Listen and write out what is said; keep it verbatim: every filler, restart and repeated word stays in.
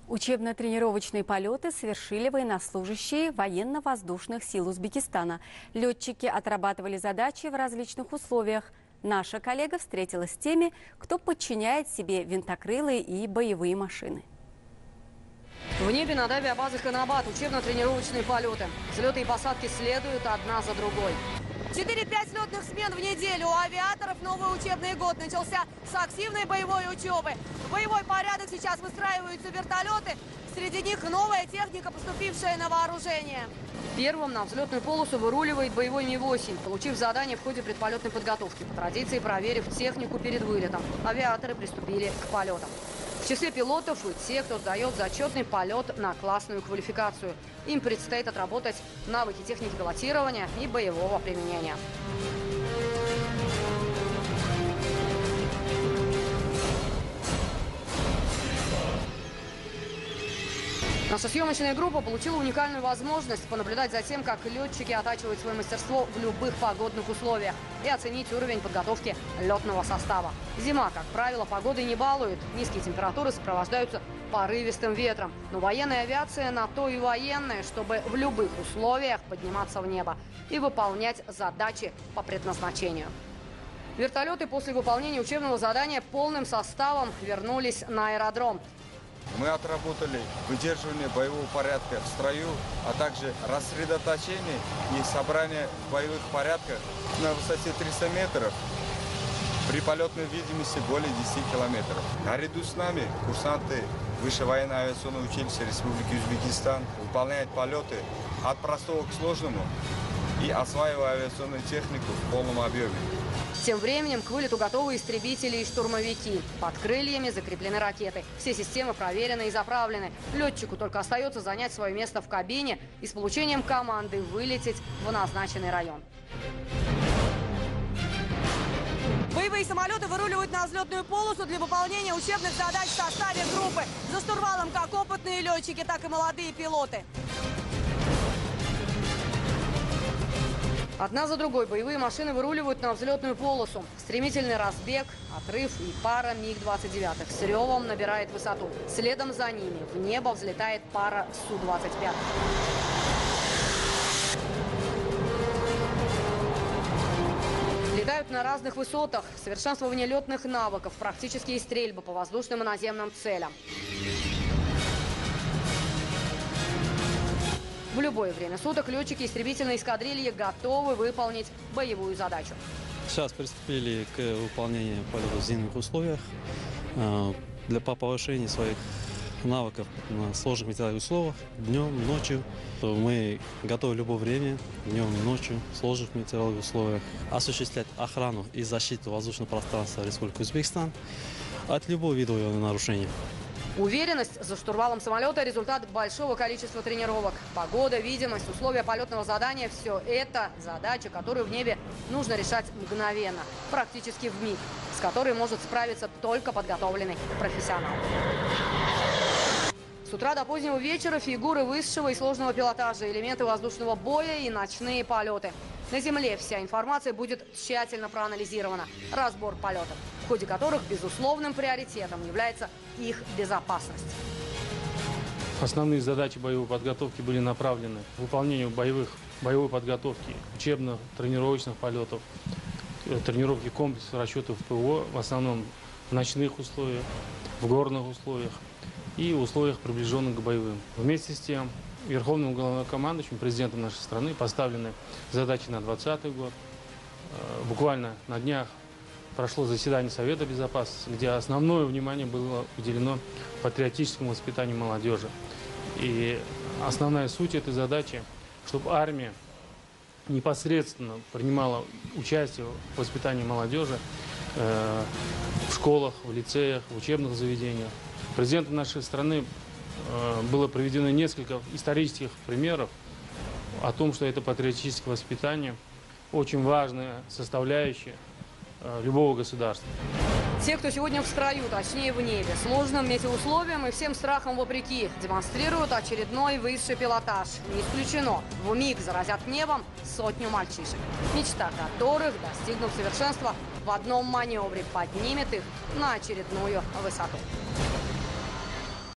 Учебно-тренировочные полеты совершили военнослужащие военно-воздушных сил Узбекистана. Летчики отрабатывали задачи в различных условиях. Наша коллега встретилась с теми, кто подчиняет себе винтокрылые и боевые машины. В небе над авиабазой Ханабад учебно-тренировочные полеты. Взлеты и посадки следуют одна за другой. четыре-пять летных смен в неделю. У авиаторов новый учебный год начался с активной боевой учебы. В боевой порядок сейчас выстраиваются вертолеты. Среди них новая техника, поступившая на вооружение. Первым на взлетную полосу выруливает боевой Ми восемь, получив задание в ходе предполетной подготовки. По традиции, проверив технику перед вылетом, авиаторы приступили к полетам. В числе пилотов и те, кто сдает зачетный полет на классную квалификацию. Им предстоит отработать навыки техники пилотирования и боевого применения. Наша съемочная группа получила уникальную возможность понаблюдать за тем, как летчики оттачивают свое мастерство в любых погодных условиях и оценить уровень подготовки летного состава. Зима, как правило, погодой не балует. Низкие температуры сопровождаются порывистым ветром. Но военная авиация на то и военная, чтобы в любых условиях подниматься в небо и выполнять задачи по предназначению. Вертолеты после выполнения учебного задания полным составом вернулись на аэродром. Мы отработали выдерживание боевого порядка в строю, а также рассредоточение и собрание боевых порядков на высоте триста метров при полетной видимости более десяти километров. Наряду с нами курсанты Высшего военно-авиационного училища Республики Узбекистан выполняют полеты от простого к сложному и осваивая авиационную технику в полном объеме. Тем временем к вылету готовы истребители и штурмовики. Под крыльями закреплены ракеты. Все системы проверены и заправлены. Летчику только остается занять свое место в кабине и с получением команды вылететь в назначенный район. Боевые самолеты выруливают на взлетную полосу для выполнения учебных задач в составе группы. За штурвалом как опытные летчики, так и молодые пилоты. Одна за другой боевые машины выруливают на взлетную полосу. Стремительный разбег, отрыв и пара Миг двадцать девять с ревом набирает высоту. Следом за ними в небо взлетает пара Су двадцать пять. Летают на разных высотах. Совершенствование летных навыков, практические стрельбы по воздушным и наземным целям. В любое время суток летчики истребительной эскадрильи готовы выполнить боевую задачу. Сейчас приступили к выполнению полета в зимних условиях. Для повышения своих навыков на сложных метеорологических условиях днем, ночью мы готовы в любое время, днем и ночью, в сложных метеорологических условиях, осуществлять охрану и защиту воздушного пространства Республики Узбекистан от любого вида нарушения. Уверенность за штурвалом самолета – результат большого количества тренировок. Погода, видимость, условия полетного задания – все это задача, которую в небе нужно решать мгновенно, практически в миг, с которой может справиться только подготовленный профессионал. С утра до позднего вечера фигуры высшего и сложного пилотажа, элементы воздушного боя и ночные полеты. На земле вся информация будет тщательно проанализирована. Разбор полетов, в ходе которых безусловным приоритетом является их безопасность. Основные задачи боевой подготовки были направлены к выполнению боевых, боевой подготовки, учебно-тренировочных полетов, тренировки комплексов расчетов ПВО, в основном в ночных условиях, в горных условиях и условиях, приближенных к боевым. Вместе с тем, Верховным главнокомандующим, президентом нашей страны поставлены задачи на двадцатый год. Буквально на днях прошло заседание Совета Безопасности, где основное внимание было уделено патриотическому воспитанию молодежи. И основная суть этой задачи, чтобы армия непосредственно принимала участие в воспитании молодежи э, в школах, в лицеях, в учебных заведениях. Президентом нашей страны было проведено несколько исторических примеров о том, что это патриотическое воспитание очень важная составляющая любого государства. Те, кто сегодня в строю, точнее в небе, сложным метеоусловиям и всем страхам вопреки, демонстрируют очередной высший пилотаж. Не исключено, в миг заразят небом сотню мальчишек, мечта которых, достигнув совершенства, в одном маневре поднимет их на очередную высоту.